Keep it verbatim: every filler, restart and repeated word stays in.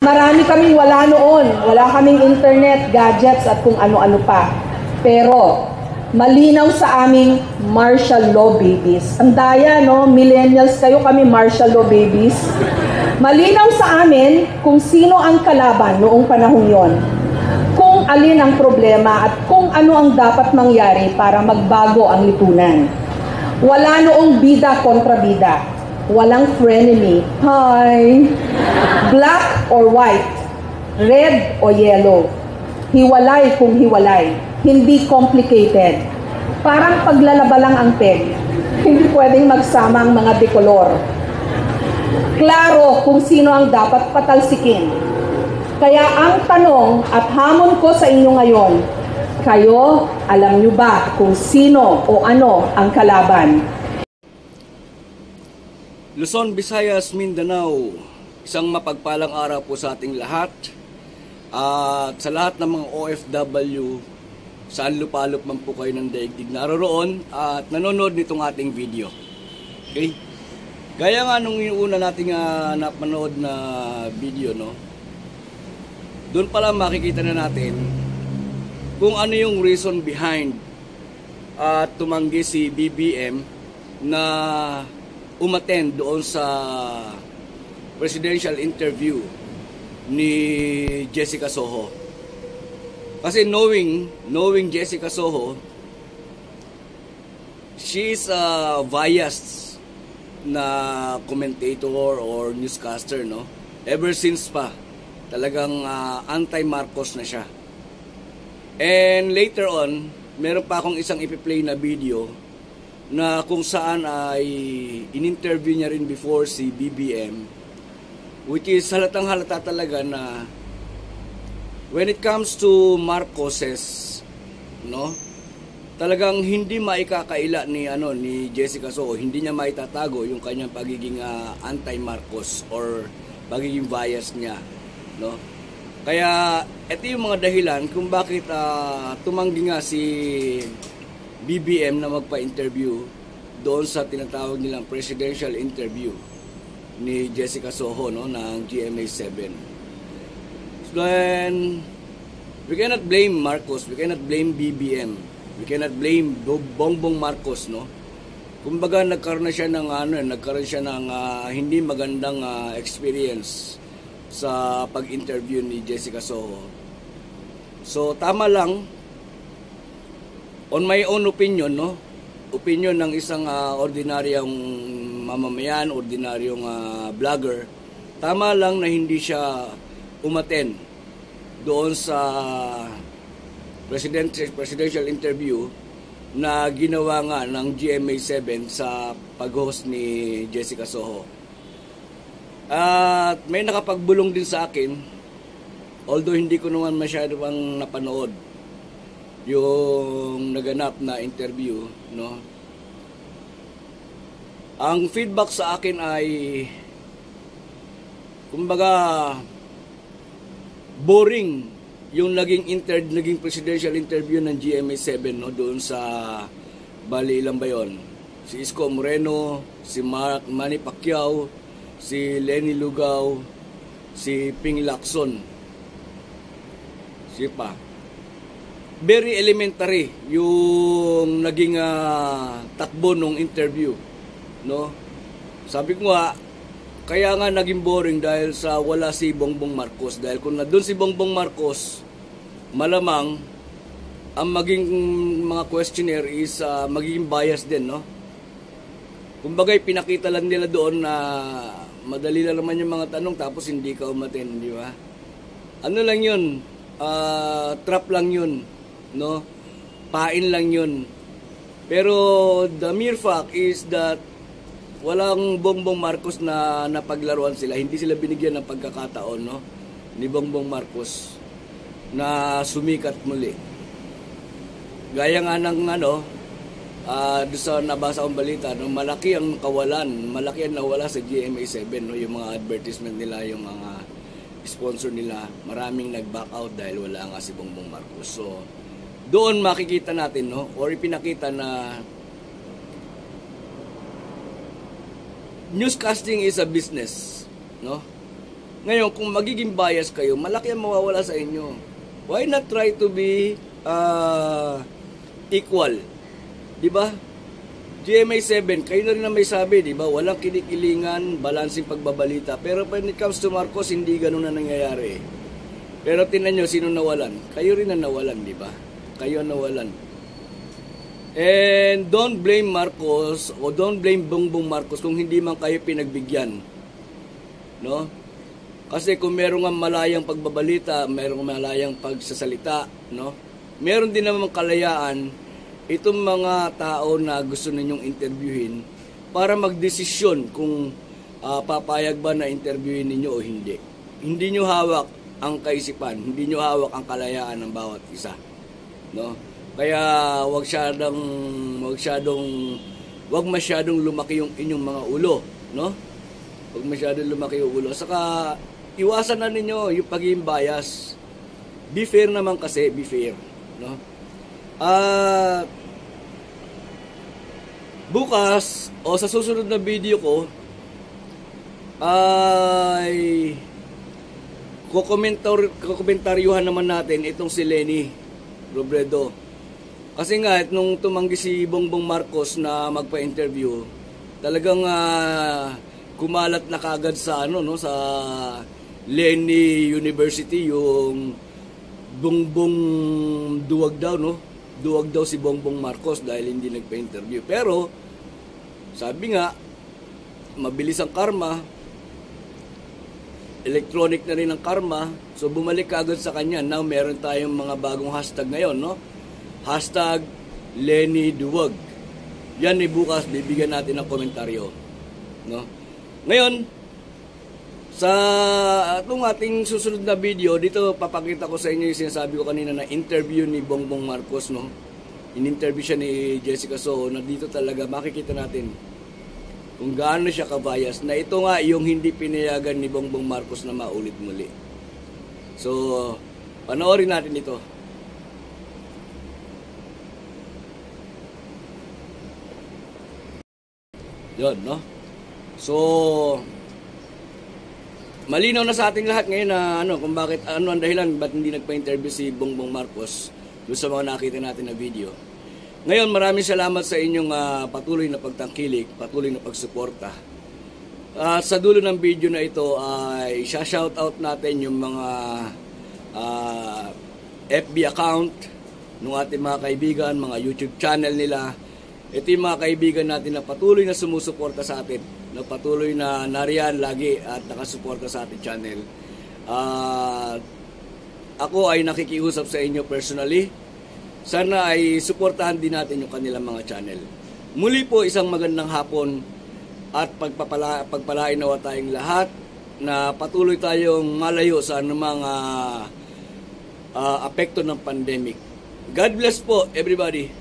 Marami kaming wala noon. Wala kaming internet, gadgets at kung ano-ano pa. Pero malinaw sa aming martial law babies. Ang daya, no? Millennials kayo, kami martial law babies. Malinaw sa amin kung sino ang kalaban noong panahong yon. Kung alin ang problema at kung ano ang dapat mangyari para magbago ang lipunan. Wala noong bida kontra bida. Walang frenemy. Hi! Black or white. Red o yellow. Hiwalay kung hiwalay. Hindi complicated. Parang paglalaba lang ang peg. Hindi pwedeng magsama ang mga dekolor. Klaro kung sino ang dapat patalsikin. Kaya ang tanong at hamon ko sa inyo ngayon, kayo, alam nyo ba kung sino o ano ang kalaban? Luzon, Visayas, Mindanao, isang mapagpalang araw po sa ating lahat. At uh, sa lahat ng mga O F W, saan lupalop man po kayo ng daigdig naroroon at nanonood nitong ating video. Okay? Gaya nga nung una nating uh, napanood na video, no? Doon pala makikita na natin kung ano yung reason behind at uh, tumanggi si B B M na umattend doon sa presidential interview ni Jessica Soho. Kasi knowing, knowing Jessica Soho, she's a biased na commentator or newscaster, no? Ever since pa, talagang uh, anti-Marcos na siya. And later on, meron pa akong isang ipi-play na video na kung saan ay in-interview niya rin before si B B M, which is halatang halata talaga na when it comes to Marcoses, no, talagang hindi maikakaila ni ano ni Jessica Soho, hindi niya maitatago yung kanyang pagiging uh, anti-Marcos or pagiging bias niya, no. Kaya ito yung mga dahilan kung bakit uh, tumanggi nga si B B M na magpa-interview doon sa tinatawag nilang presidential interview ni Jessica Soho, no, ng G M A seven. So then, we cannot blame Marcos, we cannot blame B B M, we cannot blame Bongbong Marcos, no. Kumbaga nagkaroon na siya ng ano, nagkaroon siya ng uh, hindi magandang uh, experience sa pag-interview ni Jessica Soho. So tama lang, on my own opinion, no, opinion ng isang uh, ordinaryong mamamayan, ordinaryong uh, vlogger, tama lang na hindi siya umattend doon sa president, presidential interview na ginawa nga ng G M A seven sa pag-host ni Jessica Soho. At may nakapagbulong din sa akin, although hindi ko naman masyado pang napanood yung naganap na interview, no. Ang feedback sa akin ay kumbaga boring yung naging inter naging presidential interview ng G M A seven, no, doon sa Bali, ilan ba yun? Si Isko Moreno, si Mark Manny Pacquiao, si Lenny Lugaw, si Ping Lacson, si pa very elementary yung naging uh, takbo nung interview, no. Sabi ko nga, kaya nga naging boring dahil sa wala si Bongbong Marcos. Dahil kung nandun si Bongbong Marcos, malamang ang maging mga questionnaire is uh, magiging bias din, no. Kumbaga pinakita lang nila doon na madali lang naman yung mga tanong tapos hindi ka umaten, di ba? Ano lang yun, uh, trap lang yun, no, pain lang yun. Pero the mere fact is that walang Bongbong Marcos na napaglaruan sila, hindi sila binigyan ng pagkakataon, no, ni Bongbong Marcos na sumikat muli. Gaya nga ng ano, uh, doon sa nabasa kong balita, no, malaki ang kawalan, malaki ang nawala sa G M A seven, no, yung mga advertisement nila, yung mga sponsor nila, maraming nag-back out dahil wala nga si Bongbong Marcos. So doon makikita natin, no, or ipinakita na newscasting is a business, no. Ngayon, kung magiging bias kayo, malaki ang mawawala sa inyo. Why not try to be uh, equal? Di ba? G M A seven, kayo na rin na may sabi, di ba? Walang kinikilingan, balansing pagbabalita. Pero when it comes to Marcos, hindi ganun na nangyayari. Pero tingnan nyo, sino nawalan? Kayo rin na nawalan, di ba? Kayo nawalan. And don't blame Marcos o don't blame Bongbong Marcos kung hindi man kayo pinagbigyan. No? Kasi kung meron nga malayang pagbabalita, meron nga malayang pagsasalita, no? Meron din naman kalayaan itong mga tao na gusto ninyong interviewin para magdesisyon kung uh, papayag ba na interviewin ninyo o hindi. Hindi nyo hawak ang kaisipan, hindi nyo hawak ang kalayaan ng bawat isa, no? Kaya wag syadong wag syadong wag masyadong lumaki yung inyong mga ulo, no? Wag masyadong lumaki yung ulo. Saka iwasan na ninyo yung pagiging bias. Be fair naman kasi, be fair, no? Ah, uh, bukas o sa susunod na video ko ay kukomentar kukomentaryuhan naman natin itong si Leni Robredo. Kasi nga nung tumanggi si Bongbong Marcos na magpa-interview, talagang uh, kumalat na kagad sa ano no sa Leni University yung Bongbong duwag daw no. Duwag daw si Bongbong Marcos dahil hindi nagpa-interview. Pero sabi nga mabilis ang karma, electronic na rin ang karma, so bumalik agad sa kanya. Now meron tayong mga bagong hashtag ngayon, no? Hashtag Leni Duwag. Yan ni bukas bibigyan natin ng komentaryo, no? Ngayon, sa itong ating susunod na video, dito papakita ko sa inyo yung sinasabi ko kanina na interview ni Bongbong Marcos, no? In-interview siya ni Jessica Soho na dito talaga makikita natin kung gaano siya kabayas na ito nga yung hindi pinayagan ni Bongbong Marcos na maulit muli. So, panoorin natin ito. Yun, no? So, malinaw na sa ating lahat ngayon na ano, kung bakit, ano ang dahilan, ba't hindi nagpa-interview si Bongbong Marcos doon sa mga nakita natin na video. Ngayon, maraming salamat sa inyong uh, patuloy na pagtangkilik, patuloy na pagsuporta. At uh, sa dulo ng video na ito ay uh, shoutout natin yung mga uh, F B account ng ating mga kaibigan, mga YouTube channel nila. Ito yung mga kaibigan natin na patuloy na sumusuporta sa atin, na patuloy na nariyan lagi at nakasuporta sa ating channel. Uh, ako ay nakikiusap sa inyo personally. Sana ay suportahan din natin yung kanilang mga channel. Muli po isang magandang hapon at pagpapala, pagpalain nawa tayong lahat na patuloy tayong malayo sa anumang uh, uh, apekto ng pandemic. God bless po everybody.